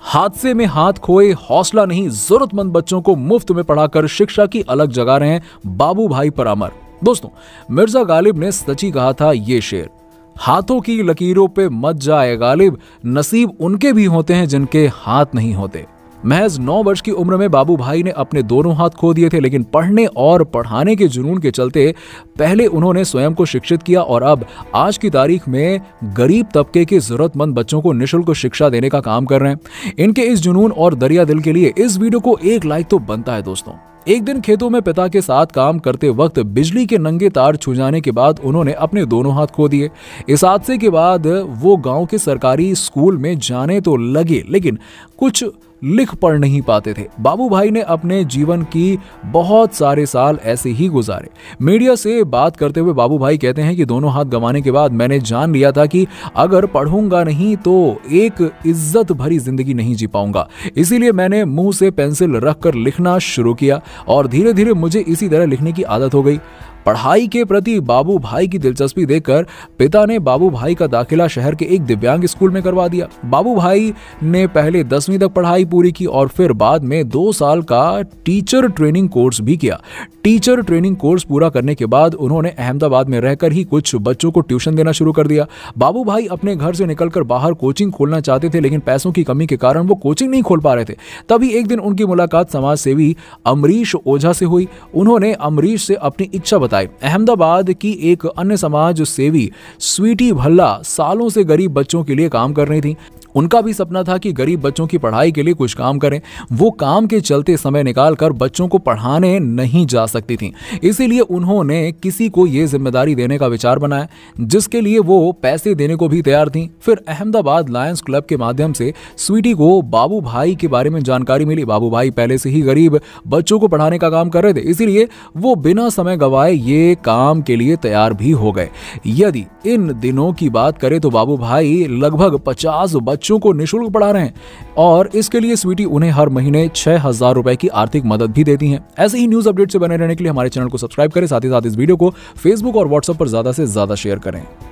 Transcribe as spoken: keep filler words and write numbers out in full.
हादसे में हाथ खोए हौसला नहीं, जरूरतमंद बच्चों को मुफ्त में पढ़ाकर शिक्षा की अलग जगा रहे हैं बाबू भाई परमार। दोस्तों, मिर्जा गालिब ने सच ही कहा था ये शेर, हाथों की लकीरों पे मत जाए गालिब, नसीब उनके भी होते हैं जिनके हाथ नहीं होते। महज नौ वर्ष की उम्र में बाबू भाई ने अपने दोनों हाथ खो दिए थे, लेकिन पढ़ने और पढ़ाने के जुनून के चलते पहले उन्होंने स्वयं को शिक्षित किया और अब आज की तारीख में गरीब तबके के जरूरतमंद बच्चों को निःशुल्क शिक्षा देने का काम कर रहे हैं। इनके इस जुनून और दरिया दिल के लिए इस वीडियो को एक लाइक तो बनता है। दोस्तों, एक दिन खेतों में पिता के साथ काम करते वक्त बिजली के नंगे तार छू जाने के बाद उन्होंने अपने दोनों हाथ खो दिए। इस हादसे के बाद वो गांव के सरकारी स्कूल में जाने तो लगे, लेकिन कुछ लिख पढ़ नहीं पाते थे। बाबू भाई ने अपने जीवन की बहुत सारे साल ऐसे ही गुजारे। मीडिया से बात करते हुए बाबू भाई कहते हैं कि दोनों हाथ गंवाने के बाद मैंने जान लिया था कि अगर पढ़ूंगा नहीं तो एक इज्जत भरी जिंदगी नहीं जी पाऊंगा, इसीलिए मैंने मुंह से पेंसिल रखकर लिखना शुरू किया और धीरे धीरे मुझे इसी तरह लिखने की आदत हो गई। पढ़ाई के प्रति बाबू भाई की दिलचस्पी देखकर पिता ने बाबू भाई का दाखिला शहर के एक दिव्यांग स्कूल में करवा दिया। बाबू भाई ने पहले दसवीं तक पढ़ाई पूरी की और फिर बाद में दो साल का टीचर ट्रेनिंग कोर्स भी किया। टीचर ट्रेनिंग कोर्स पूरा करने के बाद उन्होंने अहमदाबाद में रहकर ही कुछ बच्चों को ट्यूशन देना शुरू कर दिया। बाबू भाई अपने घर से निकलकर बाहर कोचिंग खोलना चाहते थे, लेकिन पैसों की कमी के कारण वो कोचिंग नहीं खोल पा रहे थे। तभी एक दिन उनकी मुलाकात समाज सेवी अमरीश ओझा से हुई। उन्होंने अमरीश से अपनी इच्छा बताई। अहमदाबाद की एक अन्य समाज सेवी स्वीटी भल्ला सालों से गरीब बच्चों के लिए काम कर रही थी। उनका भी सपना था कि गरीब बच्चों की पढ़ाई के लिए कुछ काम करें। वो काम के चलते समय निकालकर बच्चों को पढ़ाने नहीं जा सकती थी, इसीलिए उन्होंने किसी को ये जिम्मेदारी देने का विचार बनाया, जिसके लिए वो पैसे देने को भी तैयार थी। फिर अहमदाबाद लायंस क्लब के माध्यम से स्वीटी को बाबू भाई के बारे में जानकारी मिली। बाबू भाई पहले से ही गरीब बच्चों को पढ़ाने का काम कर रहे थे, इसीलिए वो बिना समय गवाए ये काम के लिए तैयार भी हो गए। यदि इन दिनों की बात करें तो बाबू भाई लगभग पचास बच्चों को निःशुल्क पढ़ा रहे हैं और इसके लिए स्वीटी उन्हें हर महीने छह हजार रुपए की आर्थिक मदद भी देती हैं। ऐसे ही न्यूज अपडेट से बने रहने के लिए हमारे चैनल को सब्सक्राइब करें, साथ ही साथ इस वीडियो को फेसबुक और व्हाट्सएप पर ज्यादा से ज्यादा शेयर करें।